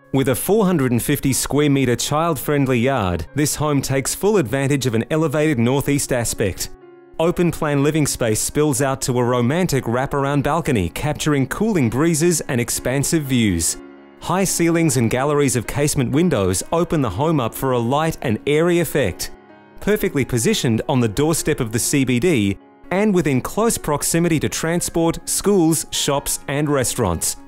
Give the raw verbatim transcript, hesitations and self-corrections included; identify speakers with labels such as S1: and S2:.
S1: With a four hundred fifty square metre child-friendly yard, this home takes full advantage of an elevated northeast aspect. Open-plan living space spills out to a romantic wraparound balcony, capturing cooling breezes and expansive views. High ceilings and galleries of casement windows open the home up for a light and airy effect. Perfectly positioned on the doorstep of the C B D and within close proximity to transport, schools, shops and restaurants.